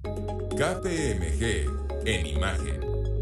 KPMG en imagen.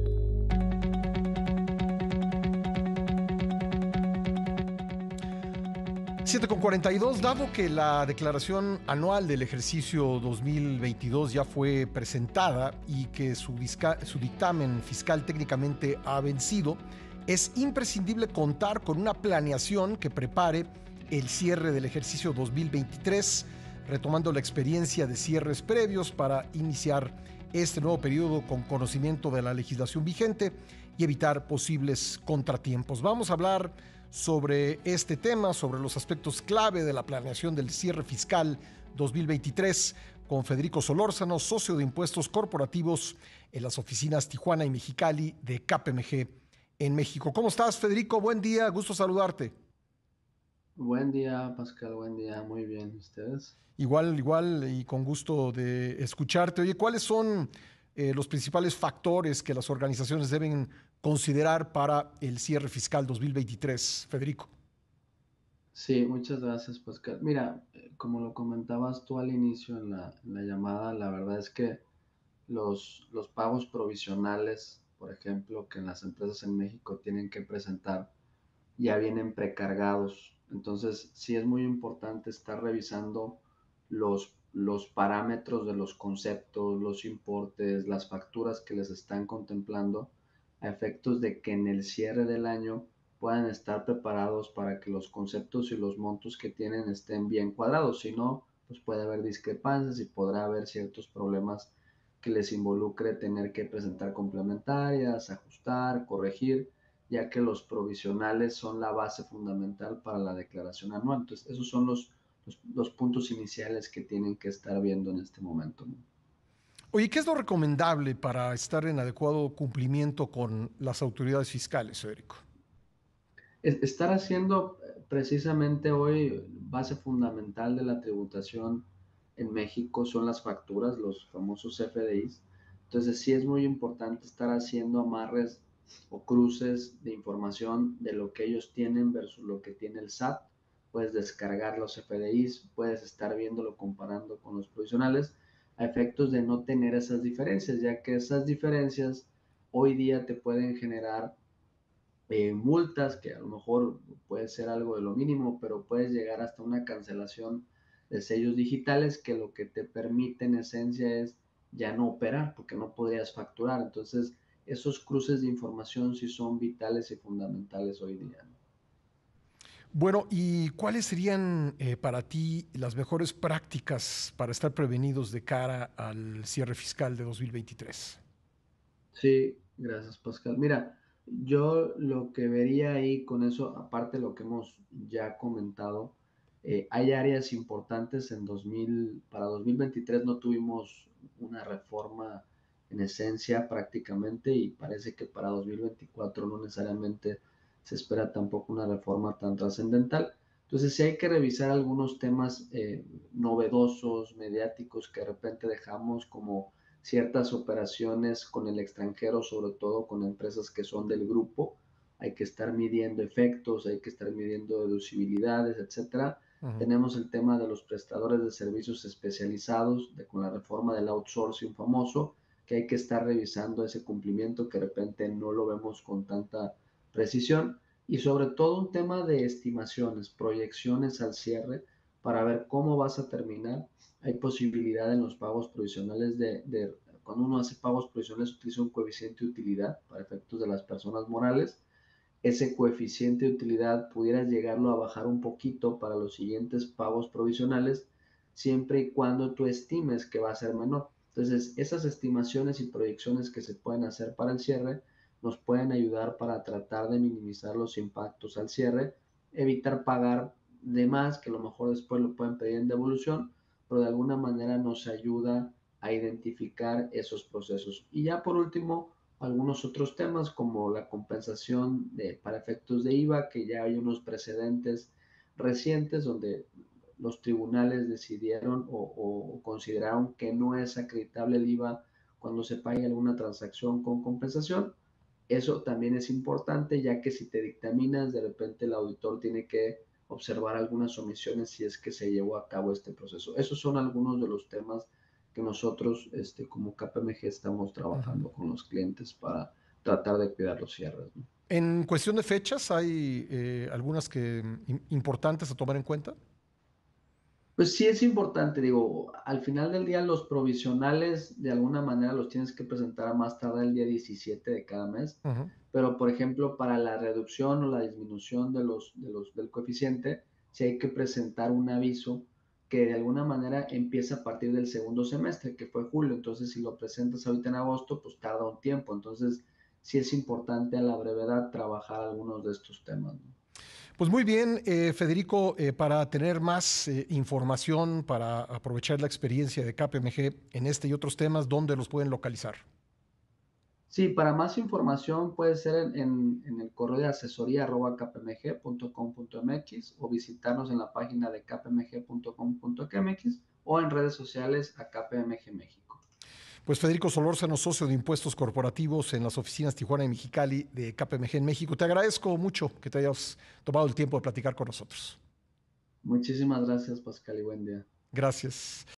Siete con 42, dado que la declaración anual del ejercicio 2022 ya fue presentada y que su dictamen fiscal técnicamente ha vencido, es imprescindible contar con una planeación que prepare el cierre del ejercicio 2023, retomando la experiencia de cierres previos para iniciar este nuevo periodo con conocimiento de la legislación vigente y evitar posibles contratiempos. Vamos a hablar sobre este tema, sobre los aspectos clave de la planeación del cierre fiscal 2023 con Federico Solórzano, socio de impuestos corporativos en las oficinas Tijuana y Mexicali de KPMG en México. ¿Cómo estás, Federico? Buen día, gusto saludarte. Buen día, Pascal, buen día, muy bien, ¿ustedes? Igual y con gusto de escucharte. Oye, ¿cuáles son los principales factores que las organizaciones deben considerar para el cierre fiscal 2023, Federico? Sí, muchas gracias, Pascal. Mira, como lo comentabas tú al inicio en la llamada, la verdad es que los pagos provisionales, por ejemplo, que en las empresas en México tienen que presentar, ya vienen precargados. Entonces, sí es muy importante estar revisando los parámetros de los conceptos, los importes, las facturas que les están contemplando a efectos de que en el cierre del año puedan estar preparados para que los conceptos y los montos que tienen estén bien cuadrados. Si no, pues puede haber discrepancias y podrá haber ciertos problemas que les involucre tener que presentar complementarias, ajustar, corregir, ya que los provisionales son la base fundamental para la declaración anual. Entonces, esos son los puntos iniciales que tienen que estar viendo en este momento, ¿no? Oye, ¿qué es lo recomendable para estar en adecuado cumplimiento con las autoridades fiscales, Federico? Estar haciendo precisamente hoy base fundamental de la tributación en México son las facturas, los famosos FDIs. Entonces sí es muy importante estar haciendo amarres o cruces de información de lo que ellos tienen versus lo que tiene el SAT. Puedes descargar los FDIs, puedes estar viéndolo comparando con los provisionales a efectos de no tener esas diferencias, ya que esas diferencias hoy día te pueden generar multas, que a lo mejor puede ser algo de lo mínimo, pero puedes llegar hasta una cancelación de sellos digitales que lo que te permite en esencia es ya no operar porque no podrías facturar. Entonces, esos cruces de información sí son vitales y fundamentales hoy día, ¿no? Bueno, ¿y cuáles serían para ti las mejores prácticas para estar prevenidos de cara al cierre fiscal de 2023? Sí, gracias, Pascal. Mira, yo lo que vería ahí con eso, aparte de lo que hemos ya comentado, hay áreas importantes para 2023 no tuvimos una reforma en esencia prácticamente y parece que para 2024 no necesariamente se espera tampoco una reforma tan trascendental. Entonces sí hay que revisar algunos temas novedosos, mediáticos que de repente dejamos como ciertas operaciones con el extranjero, sobre todo con empresas que son del grupo. Hay que estar midiendo efectos, hay que estar midiendo deducibilidades, etcétera. Ujú. Tenemos el tema de los prestadores de servicios especializados, con la reforma del outsourcing famoso, que hay que estar revisando ese cumplimiento que de repente no lo vemos con tanta precisión. Y sobre todo un tema de estimaciones, proyecciones al cierre para ver cómo vas a terminar. Hay posibilidad en los pagos provisionales cuando uno hace pagos provisionales utiliza un coeficiente de utilidad para efectos de las personas morales. Ese coeficiente de utilidad pudieras llegarlo a bajar un poquito para los siguientes pagos provisionales, siempre y cuando tú estimes que va a ser menor. Entonces, esas estimaciones y proyecciones que se pueden hacer para el cierre nos pueden ayudar para tratar de minimizar los impactos al cierre, evitar pagar de más, que a lo mejor después lo pueden pedir en devolución, pero de alguna manera nos ayuda a identificar esos procesos. Y ya por último, algunos otros temas como la compensación para efectos de IVA, que ya hay unos precedentes recientes donde los tribunales decidieron o consideraron que no es acreditable el IVA cuando se pague alguna transacción con compensación. Eso también es importante, ya que si te dictaminas, de repente el auditor tiene que observar algunas omisiones si es que se llevó a cabo este proceso. Esos son algunos de los temas que nosotros como KPMG estamos Ujú. trabajando con los clientes para tratar de cuidar los cierres, ¿no? En cuestión de fechas, ¿hay algunas importantes a tomar en cuenta? Pues sí es importante, digo, al final del día los provisionales de alguna manera los tienes que presentar a más tardar el día 17 de cada mes, Ujú. pero por ejemplo para la reducción o la disminución del coeficiente, sí hay que presentar un aviso que de alguna manera empieza a partir del segundo semestre, que fue julio, entonces si lo presentas ahorita en agosto, pues tarda un tiempo, entonces sí es importante a la brevedad trabajar algunos de estos temas, ¿no? Pues muy bien, Federico, para tener más información, para aprovechar la experiencia de KPMG en este y otros temas, ¿dónde los pueden localizar? Sí, para más información puede ser en el correo de asesoría @kpmg.com.mx o visitarnos en la página de kpmg.com.mx o en redes sociales a KPMG México. Pues Federico Solórzano, socio de impuestos corporativos en las oficinas Tijuana y Mexicali de KPMG en México. Te agradezco mucho que te hayas tomado el tiempo de platicar con nosotros. Muchísimas gracias, Pascal, y buen día. Gracias.